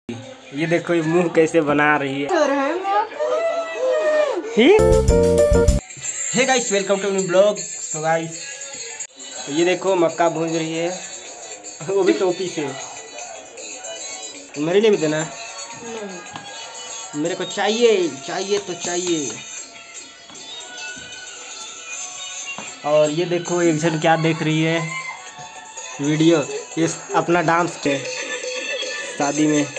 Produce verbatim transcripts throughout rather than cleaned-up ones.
ये देखो ये मुंह कैसे बना रही है। Hey guys, welcome to new blog. So guys, ये देखो मक्का भून रही है, वो भी टोपी से। मेरे लिए भी देना है, मेरे को चाहिए चाहिए तो चाहिए। और ये देखो एक जन क्या देख रही है वीडियो, ये अपना डांस के शादी में।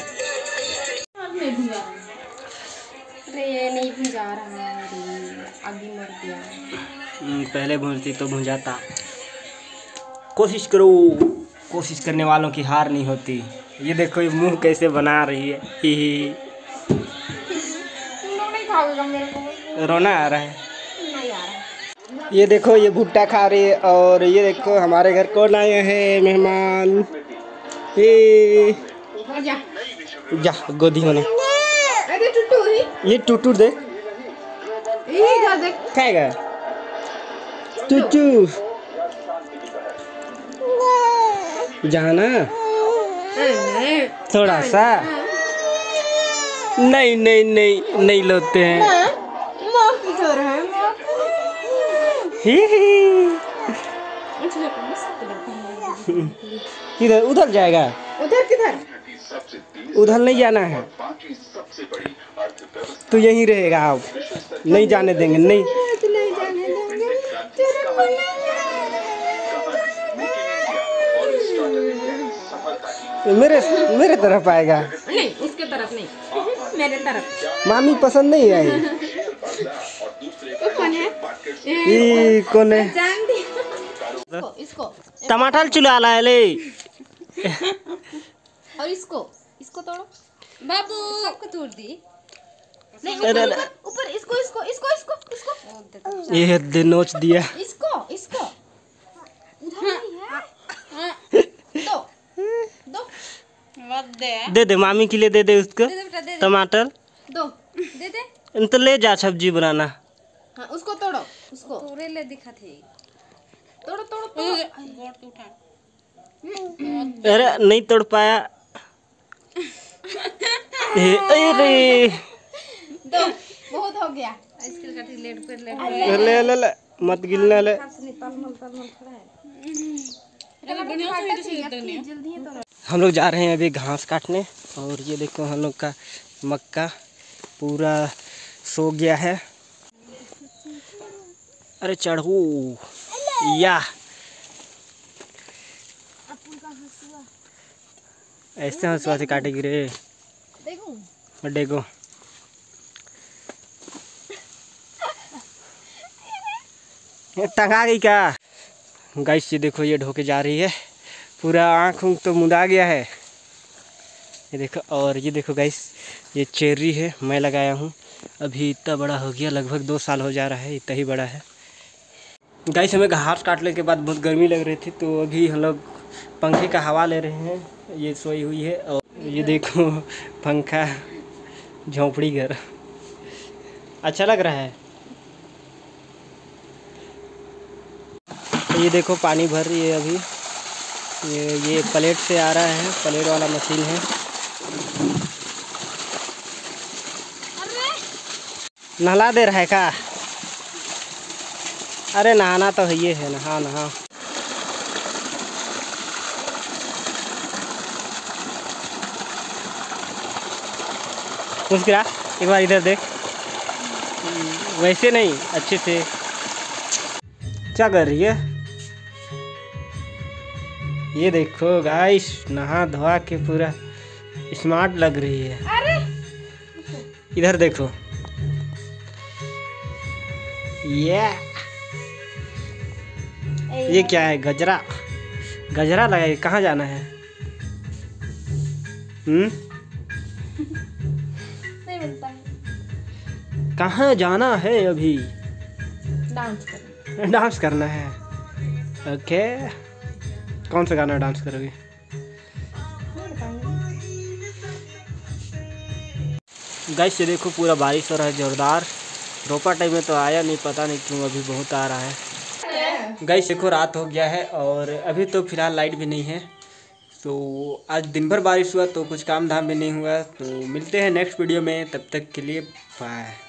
अरे ये नहीं भुंजा रहा है, आगे मर गया। पहले भुंजती तो भुंजाता। कोशिश करो, कोशिश करने वालों की हार नहीं होती। ये देखो ये मुंह कैसे बना रही है। ही ही। तुम लोग नहीं खाओगे मेरे को? रोना आ रहा है। नहीं आ रहा। ये देखो ये भुट्टा खा रही है। और ये देखो हमारे घर कौन आए हैं, मेहमान। ये जा जा गोदी होने। अरे टुटू ये टूटू दे ये जा देख खाएगा टूटू। जाना थोड़ा सा। नहीं नहीं नहीं नहीं लोते हैं। ही ही। किधर? उधर जाएगा? उधर किधर? उधर नहीं जाना है, तो यहीं रहेगा। आप नहीं जाने देंगे। नहीं नहीं जाने देंगे तेरे को, नहीं मेरे मेरे तरफ आएगा। नहीं उसके तरफ नहीं, मेरे तरफ। मामी पसंद नहीं आई। वो कौन है? ये कौन है? जान दी इसको, इसको टमाटर चुला ला ले। और इसको इसको तोड़ो बाबू, सबको तोड़ दी। नहीं अरे ऊपर ऊपर इसको इसको इसको इसको इसको ये दे नोच दिया। इसको इसको उधर नहीं है। दो दो मत दे दे दे मामी के लिए, दे दे उसको दे बेटा, दे दे टमाटर। दो दे दे। तो ले जा सब्जी बनाना। हाँ उसको तोड़ो, उसको तोड़े ले दिखा थे। तोड़ो तोड़ो तोड़ो। गोड़ के उठा। अरे नहीं तोड़ पाया। अरे दो बहुत हो गया। आइसक्रीम का लेट पर लेट ले ले ले मत गिलना ले। हम लोग जा रहे हैं अभी घास काटने। और ये देखो हम लोग का मक्का पूरा सो गया है। अरे चढ़ू या ऐसे हंसुआ से काटेगी रे। देखो देखो टंगा गई क्या? गाइस ये देखो ये ढोके जा रही है, पूरा आँख उंख तो मुदा गया है। ये देखो। और ये देखो गाइस ये चेरी है, मैं लगाया हूँ। अभी इतना बड़ा हो गया, लगभग दो साल हो जा रहा है, इतना ही बड़ा है। गाइस हमें घास काटने के बाद बहुत गर्मी लग रही थी, तो अभी हम लोग पंखे का हवा ले रहे हैं। ये सोई हुई है। और ये देखो पंखा, झोंपड़ी घर अच्छा लग रहा है। ये देखो पानी भर रही है अभी। ये ये प्लेट से आ रहा है, प्लेट वाला मशीन है। नहला दे रहा है का? अरे नहाना तो है, ये है नहा नहा। मुस्कुरा एक बार इधर देख। वैसे नहीं, अच्छे से। क्या कर रही है? ये देखो गाइस नहा धोआ के पूरा स्मार्ट लग रही है। अरे इधर देखो। ये ये क्या है? गजरा गजरा लगाए। कहाँ जाना है? हम्म नहीं मिलता है। कहाँ जाना है अभी? डांस कर डांस करना है। ओके, कौन सा गाना डांस करोगे? गाइस ये देखो पूरा बारिश हो रहा है जोरदार। रोपा टाइम में तो आया नहीं, पता नहीं क्यों अभी बहुत आ रहा है। गाइस देखो रात हो गया है और अभी तो फिलहाल लाइट भी नहीं है। तो आज दिन भर बारिश हुआ तो कुछ काम धाम भी नहीं हुआ। तो मिलते हैं नेक्स्ट वीडियो में, तब तक के लिए बाय।